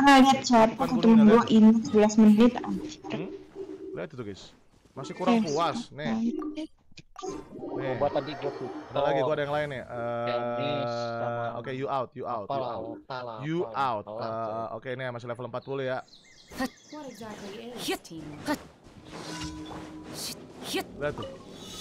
lihat chat aku tunggu ini 11 menit anjir. Lihat itu guys, masih kurang puas nih. Buat tadi gue ada lagi, gue ada yang lain nih. Oke, you out. Oke, ini masih level 40 ya. Lihat tuh.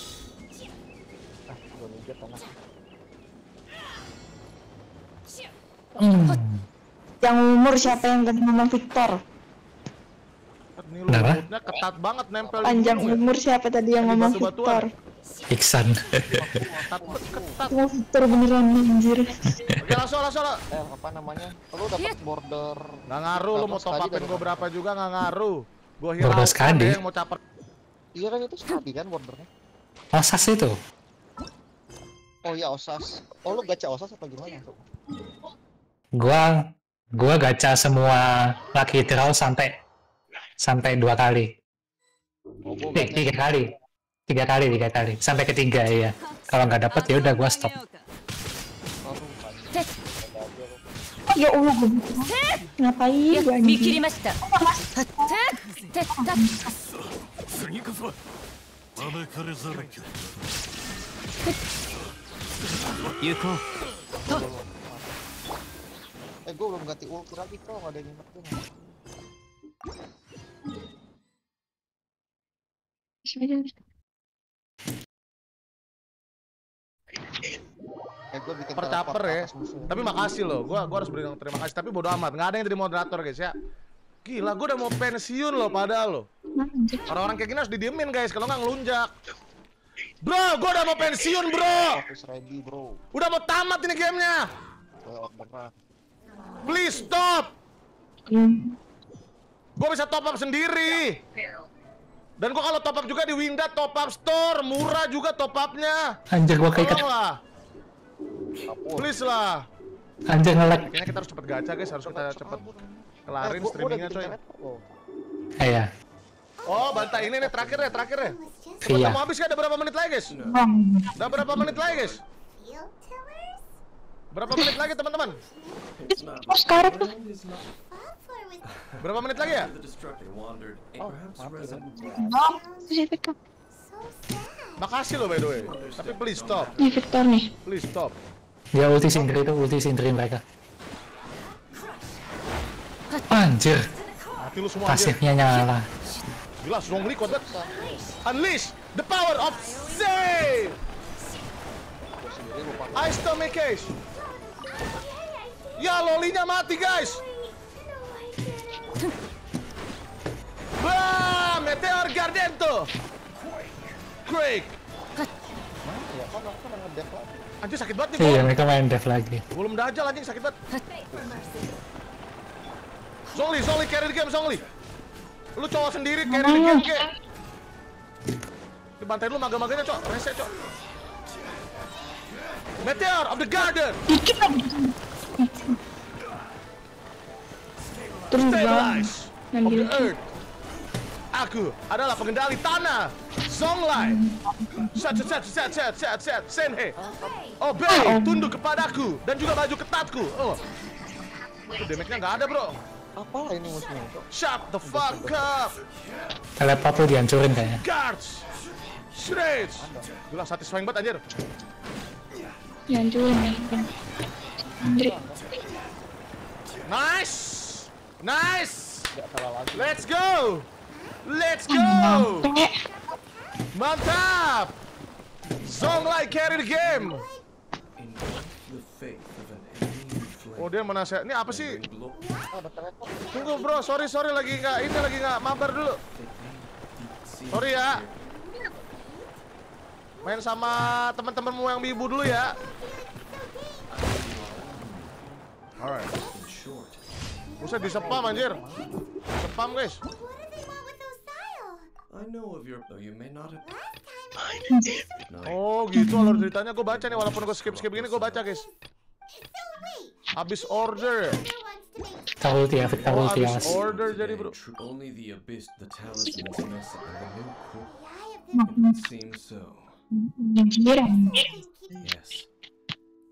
Yang umur siapa yang tadi ngomong Victor? Ini lu mulutnya ketat banget nempel. Panjang umur siapa tadi yang ngomong Victor? Iksan. Ketat. Victor beneran anjir. Oke, langsung. Apa namanya? Lu dapat border. Nggak ngaruh, lu mau top upin gue berapa juga nggak ngaruh. Gue hiraukan yang mau caper. Iya kan itu sekali kan bordernya. Osas itu. Oh iya Osas. Oh lu gacha Osas apa gimana tuh? Gua gacha semua Lucky Draw sampai 2 kali. Tiga kali sampai ketiga ya. Kalau nggak dapet ya udah gua stop. Ya Allah, ngapain gua anjir? Gue belum ganti ulti lagi bro, nggak ada yang ngerti. Percaper ya. Tapi makasih loh, gua harus bilang terima kasih. Tapi bodo amat, nggak ada yang jadi moderator guys ya. Gila, gua udah mau pensiun loh padahal loh. Orang-orang kayak gini harus didiemin guys, kalau nggak ngelunjak. Bro, gua udah mau pensiun bro. Udah mau tamat ini gamenya. Please stop. Gua bisa top up sendiri. Dan gua kalau top up juga di Winda top up store, murah juga top upnya. Anjir gua keikat. Please lah. Anjir nge-lag. Kayaknya kita harus cepet gacha guys, harus kita cepet kelarin streamingnya coy. Iya. Oh, bantai ini nih terakhir ya. Iya. Mau habis kan? Ada berapa menit lagi guys? Udah berapa menit lagi guys? Berapa menit lagi teman-teman? Oh sekarang tuh. Berapa menit lagi ya? Makasih loh by the way. Tapi please stop. Ini Victor nih. Please stop. Ya ulti sindri mereka. Anjir. Mati lu semua anjir. Pasifnya nyala. Gila, strongly kuat banget. Unleash the power of save. Ice Tommy Case. Ya lolinya mati guys. Wah, Meteor Gardento. Quake. Anjir sakit banget nih. Iya, mereka main dev lagi. Belum dajal anjing sakit banget. Zongli carry the game Zongli. Lu cowok sendiri carry the game ke. Dibantai lu maga-maganya cok, rese cok. Meteor of the Garden. Dikit lagi. Stabilize of the Earth. Aku adalah pengendali tanah. Zonglai. Set. Senhe. Obey, tunduk kepadaku dan juga baju ketatku. Oh. Damage-nya nggak ada, bro. Apa ini musuhnya? Shut the fuck up. Teleport lu dihancurin kayaknya. Guards. Shreds. Gila satisfying banget anjir. Dihancurin nih. Nice. Let's go. Mantap. Zonglai carry the game. Oh dia menasihat. Ini apa sih? Tunggu bro, sorry lagi nggak mabar dulu. Sorry ya. Main sama teman-temanmu yang bibu dulu ya. Alright. Buset di spam anjir. Spam guys. Oh gitu alur ceritanya, gue baca nih walaupun gue skip gini gue baca guys. Habis order. Habis order jadi bro.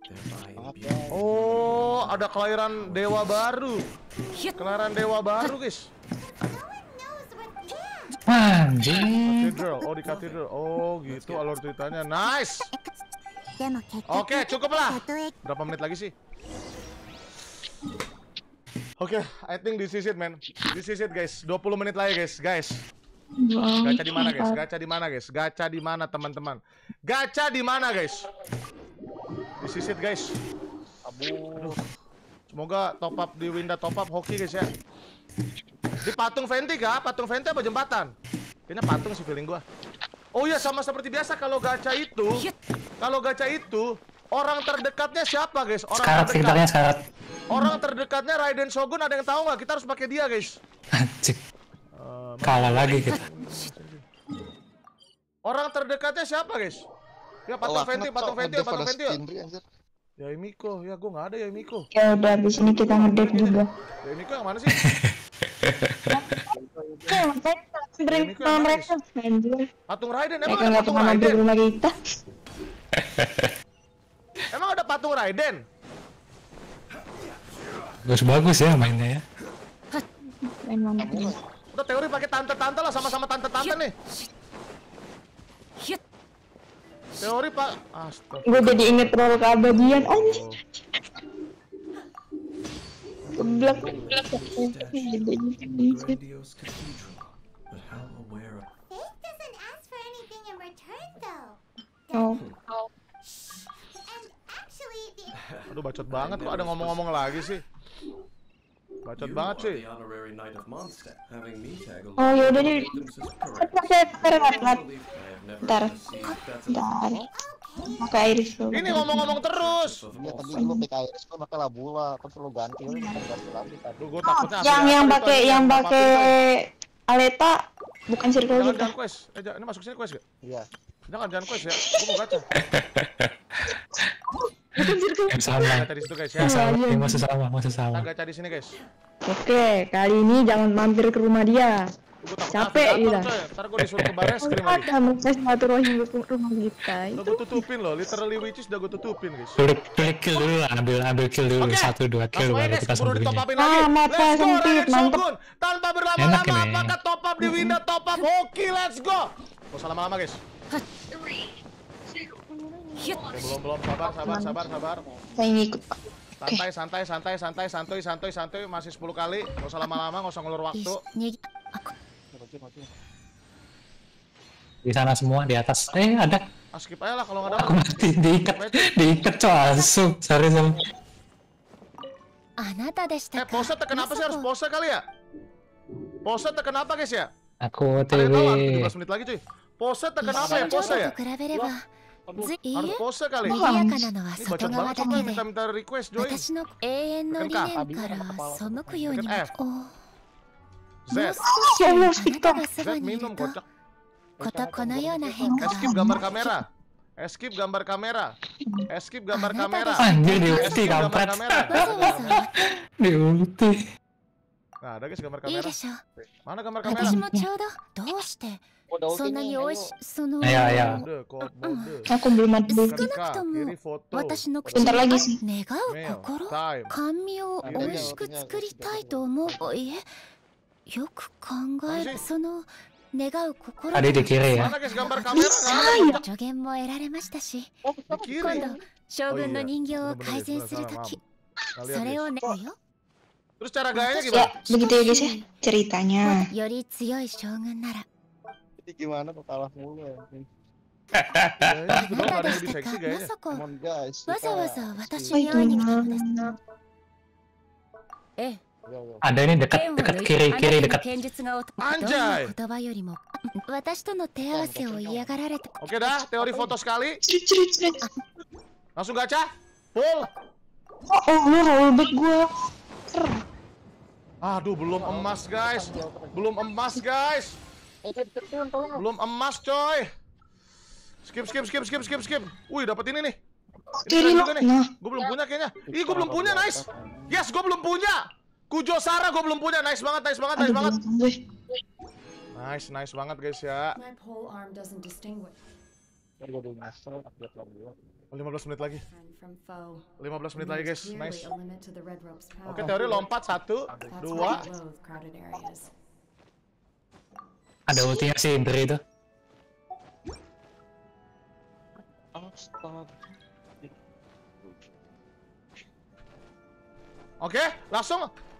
Oh, ada kelahiran dewa baru. Kelahiran dewa baru, guys. Anjing. Cathedral. Oh, di Cathedral. Oh, gitu alur ceritanya. Nice. Oke, cukup lah. Berapa menit lagi sih? Oke, I think this is it, man. This is it, guys. 20 menit lagi, guys. Gacha di mana, guys? Gacha di mana, guys? Gacha di mana, teman-teman? Gacha di mana, guys? This is it, guys. Aduh. Semoga top up di Winda top up hoki, guys ya. Di patung Venti kah? Patung Venti apa jembatan? Kayaknya patung sih feeling gua. Oh iya, sama seperti biasa kalau gacha itu, orang terdekatnya siapa, guys? Sekarat, sekitarnya sekarat. Orang terdekatnya Raiden Shogun, ada yang tahu nggak? Kita harus pakai dia, guys. Anjing. Kalah lagi kita. Orang terdekatnya siapa, guys? Ya patung Venti. Ya Miko, ya gua nggak ada ya Miko. Ya udah di sini kita ngedep juga. Ya Miko yang mana sih? Mereka anjir. Patung Raiden, emang Mereka ada nggak patung pernah mampir Raiden? ke rumah kita. Emang ada patung Raiden? Bagus ya mainnya ya. Main mampir. Udah teori pakai tante-tante lah, sama-sama tante-tante nih. Teori pak, astaga. Gue jadi inget role keabadian anjir. Geblak. Grandiose cathedral, but how aware of Faith doesn't ask for anything in return, though. Oh. And actually, the Aduh bacot banget kok ada ngomong-ngomong lagi sih. Bacot banget sih. the honorary knight of Mondstadt, having me tag along. Oh yaudah deh. This is correct. Pakai I have never Bentar. received that's Bentar. Pakai iris dulu. Ini ngomong-ngomong terus. of Ya all tadi lu pakai iris gua pakai labula, kan perlu ganti lu ganti lagi tadi. Duh, gue takutnya Yang pakai Aleta bukan circle Jangan kita. quest. Ini masuk sini quest gak? Iya. Jangan quest ya. Gue mau gacha. Yang sama. Gacha di situ guys ya. Yang sama. Yang masih sama. Kita gacha di sini guys. Oke, kali ini jangan mampir ke rumah dia. Gue takut Capek navigator, kita. coy. Ntar gue disuruh ke bareskrim lagi. Ada mereka silaturahmi ke rumah kita. Udah gue tutupin loh. Literally witches udah gue tutupin guys. Klik kill dulu lah, ambil kill dulu. Oke. 1, 2 kill Langsung aja baru guys, kita keburu sembunyi. ditopapin lagi. Mata Let's go sempit, Raiden mantep. Shogun. Tanpa Enak berlama-lama, ini. maka top up di Winda, top up hoki, let's go. Gak usah lama-lama guys. Oke, belum, sabar. Saya ngikut Pak. Santai, masih 10 kali. Gak usah lama-lama, gak usah ngulur waktu. Maju. Di sana semua di atas. Ada. Skip aja lah kalau nggak Aku dapat. mati diikat coy langsung. Sorry. Pose tekan apa sih? Harus pose kali ya? Pose tekan apa guys ya? Aku Ada yang TV. tahu? 17 menit lagi cuy. Pose tekan apa ya? Pose ya? Harus pose kali. Ini bacot banget coy, minta request Joy. Tekan K. Tekan F. Z. Ya Allah, TikTok. Z minum kocak. Escape gambar kamera. Anjir di ulti Escape gambar kampret. kamera. Di ulti. Nah, ada guys gambar kamera. Mana gambar kamera? Udah ulti nih, ayo. Ayo. Mode, code mode. Aku belum mati. Tekan K, kiri foto. Bentar lagi sih. Mail, time. 甘味を美味しく作りたいと思う。いえ、よく考える。その願う心 Tadi di kiri ya. Mana guys gambar kamera? Nggak ada. 助言も得られましたし、 Di 今 kiri. 度将軍の人形を改善するとき、 Nggak そ lihat, れを guys. ねよ。 Terus cara gayanya Ya, gimana? begitu ya guys ya ceritanya. より強い将軍なら、 Ini gimana kok kalah mulu ya? Gayanya gitu あ doang, な nggak た ada で yang し lebih た seksi か。ま gayanya. さか Come on guys. わざわざ私 Oh に itu 会いに来たのです。 mana? ええ。 Yo. Ada ini dekat kiri dekat. 剣術がどん Anjay な言葉よりも私との手合わせを嫌がられた。 Oke dah, teori foto sekali. Cerit. Langsung gacha. Full. Oh, lu rollback gua. Aduh, belum emas guys. Belum emas coy. Skip. Wih, dapat ini nih. Ini Kiri keren lo. juga nih. Nah, Gue belum punya kayaknya. Ih, gue belum punya, nice. Yes, gue belum punya. Kujo Sara gue belum punya. Nice banget. aduh belakang gue. Nice banget guys ya. My pole arm doesn't distinguish. Gua udah master update lagi. 15 menit lagi. Friend from foe. 15 menit lagi guys, There's nice. clearly a limit to the Red Rope's power. Oke, teori lompat 1, That's 2. why I loathe crowded areas. Ada ultinya sih Bri itu. Astaga. Oke, langsung